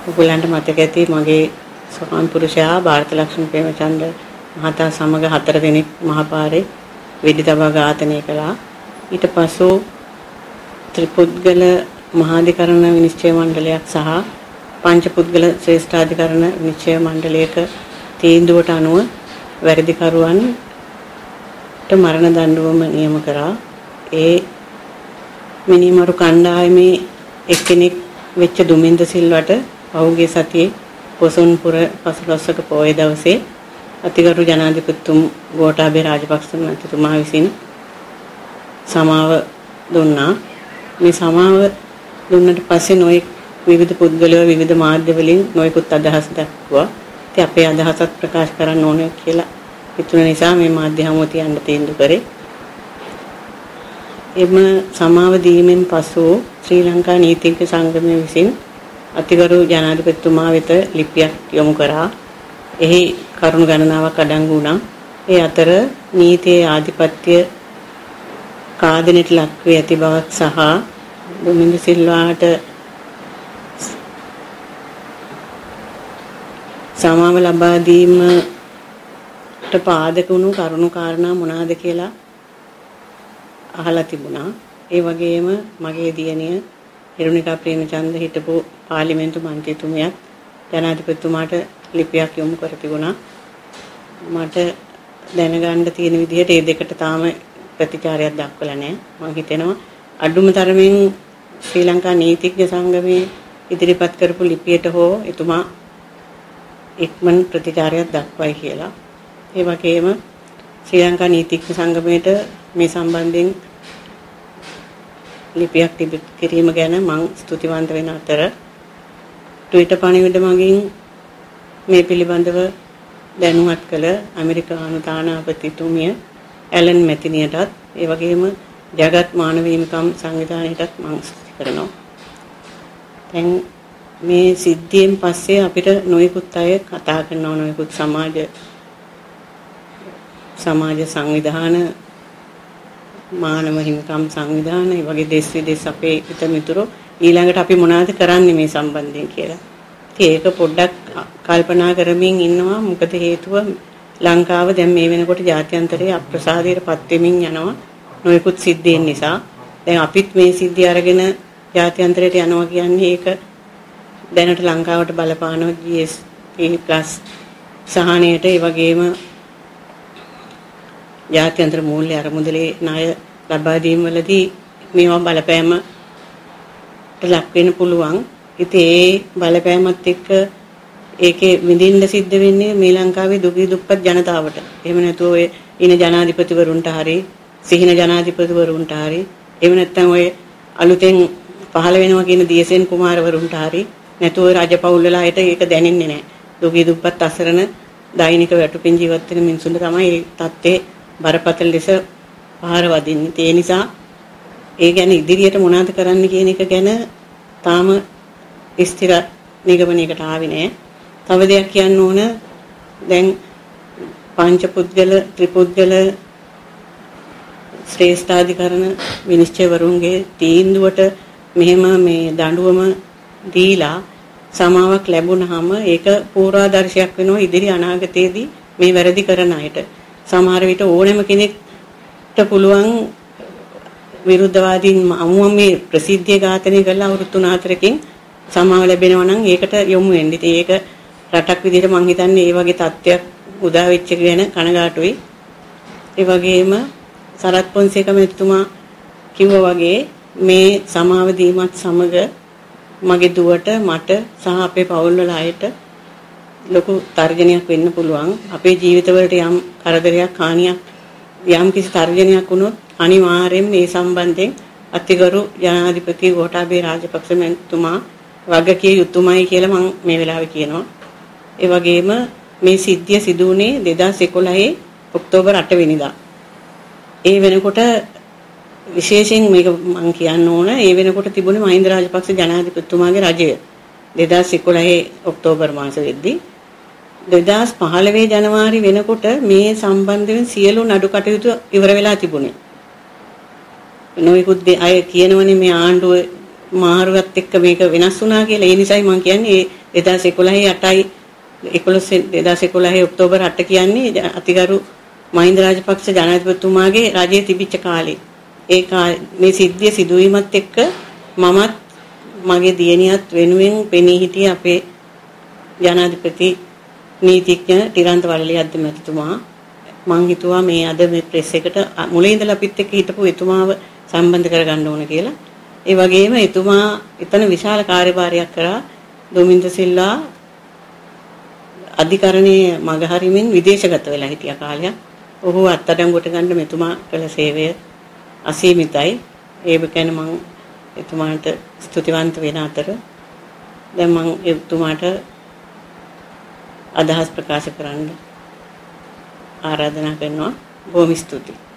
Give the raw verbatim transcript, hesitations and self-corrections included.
ඔයගලන්ට මතක ඇති මගේ සෝහන් පුරුෂයා ಭಾರತ ලක්ෂ්මී ප්‍රේමචන්ද්‍ර මහතා සමග හතර දිනක් මහපාරේ වෙඩි තබා ඝාතනය කළා. ඊට පසු ත්‍රිපුද්ගල මහාධිකරණ විනිශ්චය මණ්ඩලයක් සහ පංචපුද්ගල ශ්‍රේෂ්ඨාධිකරණ විනිශ්චය මණ්ඩලයක තීන්දුවට අනුව වැරදිකරුවන්ට මරණ දඬුවම නියම කරා. ඒ මිනිමරු කණ්ඩායමේ එක්කෙනෙක් වෙච්ච දුමින්ද සිල්වට පහුගිය සතියේ පොසොන්පුර පසළොස්වක පොහොය දවසේ අතිගරු ජනාධිපතිතුම ගෝඨාභය රාජපක්ෂ මහත්මයා විසින් සමාව දුන්නා. මේ සමාව දුන්නට පස්සේ නොයෙක් විවිධ පුද්ගලයෝ විවිධ මාධ්‍ය වලින් නොයෙකුත් අදහස් දක්වුවා. ඉතින් අපේ අදහසත් ප්‍රකාශ කරන්න ඕනේ කියලා හිතුන නිසා මේ මාධ්‍ය හමුව තියන්න තීන්දුව කරේ. එම සමාව දීමෙන් පසු ශ්‍රී ලංකා නීතිඥ සංගමය විසින් අතිගරු ජනාධිපතිතුමා වෙත ලිපියක් යොමු කරා. එහි කරුණු ගණනාවක් අඩංගු වුණා. ඒ අතර නීතියේ ආධිපත්‍ය කාදෙනට ලක් වී ඇති බවක් සහ දුමින්ද සිල්වාට සමාව ලබා දීමට පාදක වුණු කරුණු කාරණා මොනවාද කියලා අහලා තිබුණා. ඒ වගේම මගේ දියණිය හිරුණිකා ප්‍රේමචන්ද්‍ර හිටපු පාර්ලිමේන්තු මන්ත්‍රීතුමියත් ජනාධිපතිතුමාට ලිපියක් යොමු කර තිබුණා. මට දැනගන්න තියෙන විදිහට මේ දෙකට තාම ප්‍රතිචාරයක් දක්වලා නැහැ. මම හිතනවා අඩුම තරමින් ශ්‍රී ලංකා නීතිඥ සංගමයේ ඉදිරිපත් කරපු ලිපියට හෝ එතුමා ඉක්මන් ප්‍රතිචාරයක් දක්වයි කියලා. ඒ වගේම ශ්‍රී ලංකා නීතිඥ සංගමයට මේ සම්බන්ධයෙන් ලිපියක් තිබෙත් කිරීම ගැන මම ස්තුතිවන්ත වෙන අතර ට්විටර් පණිවිඩ මගින් මේ පිළිබඳව දැනුවත් කළ ඇමරිකානු තානාපතිතුමිය ඇලන් මැතිනියටත් ඒ වගේම ජගත් මානව හිමිකම් සංවිධානයටත් මම ස්තුති කරනවා. දැන් මේ සිද්ධියෙන් පස්සේ අපිට නොයෙකුත් අය කතා කරනවා, නොයෙකුත් සමාජ සමාජ සංවිධාන මානව හිමිකම් සංවිධාන ඒ වගේ දේශ විදේශ අපේ හිතමිතුරෝ ඊළඟට අපි මොනවද කරන්නේ මේ සම්බන්ධයෙන් කියලා. ඉතින් ඒක පොඩ්ඩක් කල්පනා කරමින් ඉන්නවා. මොකද හේතුව ලංකාව දැන් මේ වෙනකොට ජාත්‍යන්තරයේ අප්‍රසාදයට පත් වෙමින් යනවා නොයෙකුත් සිද්ධීන් නිසා. දැන් අපිත් මේ සිද්ධිය අරගෙන ජාත්‍යන්තරයට යනවා කියන්නේ ඒක දැනට ලංකාවට බලපානවා ජී එස් ටී ප්ලස් සහනයට ඒ වගේම ජාත්‍යන්තර මූල්‍ය අරමුදලේ ණය ලබා දීම වලදී මේවා බලපෑමට ලක් වෙන්න පුළුවන්. ඉතින් ඒ බලපෑමත් එක්ක ඒකේ විඳින්න සිද්ධ වෙන්නේ මේ ලංකාවේ දුගී දුප්පත් ජනතාවට. එහෙම නැතුව ඔය ඉන ජනාධිපතිවරුන්ට හරි සිහින ජනාධිපතිවරුන්ට හරි එහෙම නැත්නම් ඔය අලුතෙන් පහළ වෙනවා කියන දියසෙන් කුමාරවරුන්ට හරි නැතුව රජපෞල් වල අයට ඒක දැනෙන්නේ නැහැ. දුගී දුප්පත් අසරණ දෛනික වැටුපින් ජීවත් වෙන මිනිසුන්ට තමයි මේ தත්ත්වේ බරපතල ලෙස පහර වදින්නේ. ඒ නිසා ඒ ගැන ඉදිරියට මොනවද කරන්න කියන එක ගැන තාම ස්ථිර නිගමනයකට ආවේ නැහැ. තව දෙයක් කියන්න ඕන. දැන් පංචපුද්ගල ත්‍රිපුද්ගල ශ්‍රේෂ්ඨාධිකරණ විනිශ්චයවරුන්ගේ තීන්දුවට මෙහෙම මේ දඬුවම දීලා සමාවක් ලැබුණාම ඒක පූර්වාදර්ශයක් වෙනවා ඉදිරි අනාගතයේදී මේ වැරදි කරන අයට. සමහර විට ඕනෑම කෙනෙක්ට පුළුවන් විරුද්ධවාදීන් අමුම මේ ප්‍රසිද්ධිය ඝාතනය කළා අවුරුදු තුන හතරකින් සමාව ලැබෙනවා නම් ඒකට යොමු වෙන්න. ඉතින් ඒක රටක් විදිහට මම හිතන්නේ මේ වගේ තත්ත්වයක් උදා වෙච්ච ගැන කනගාටුයි. ඒ වගේම සරත් පොන්සේක මැතිතුමා කිව්වා වගේ මේ සමාව දීමත් සමග මගේ දුවට මට සහ අපේ පවුල් වල අයට ලොකු තර්ජනයක් වෙන්න පුළුවන්. අපේ ජීවිතවලට යම් කරදරයක් හානියක් යම් කිසි තර්ජනයක් වුණොත් අනිවාර්යයෙන් මේ සම්බන්ධයෙන් අතිගරු ජනාධිපති ගෝඨාභය රාජපක්ෂ මැතිතුමා වගකිය යුතුමයි කියලා මම මේ වෙලාවේ කියනවා. ඒ වගේම මේ සිද්ධිය සිදු වුණේ දෙදාස් එකොළහේ ඔක්තෝබර් අට වෙනිදා. ඒ වෙනකොට විශේෂයෙන් මේක මම කියන්න ඕන. ඒ වෙනකොට තිබුණේ මහින්ද රාජපක්ෂ ජනාධිපතිතුමාගේ රජය. දෙදාස් එකොළහේ ඔක්තෝබර් මාසෙ වෙද්දී දෙදාස් පහළොව ජනවාරි වෙනකොට මේ සම්බන්ධයෙන් සියලු නඩු කටයුතු ඉවර වෙලා තිබුණේ. නොයෙකුත් අය කියනවනේ මේ ආණ්ඩුව මාරුවත් එක්ක මේක වෙනස් වුණා කියලා. ඒ නිසායි මම කියන්නේ දෙදාස් එකොළහේ අටයි එකොළොස් දෙදාස් එකොළහේ ඔක්තෝබර් අට කියන්නේ අතිගරු මහින්ද රාජපක්ෂ ජනාධිපතිතුමාගේ රජයේ තිබිච්ච කාලේ. ඒ මේ සිද්ධිය සිදුවීමත් එක්ක මමත් මගේ දියණියත් වෙනුවෙන් පෙනී හිටියේ අපේ ජනාධිපති නීතිඥ ටිරන්ත වලලි අධ්‍යමැතිතුමා. මං හිතුවා මේ අද මේ ප්‍රෙස් එකට මුලින් ඉඳලා අපිත් එක්ක හිටපු එතුමාව සම්බන්ධ කරගන්න ඕන කියලා. ඒ වගේම එතුමා එතන විශාල කාර්යභාරයක් කරා. දොමින්ද සිල්වා අධිකරණයේ මගහරිමින් විදේශගත වෙලා හිටිය කාලයක්. ඔහු අත්අඩංගුවට ගන්න මෙතුමා කළ සේවය අසීමිතයි. ඒ කියන්නේ මම එතුමාට ස්තුතිවන්ත වෙන අතර දැන් මම එතුමාට අදහස් ප්‍රකාශ කරන්න ආරාධනා කරනවා. බොහොම ස්තුතියි.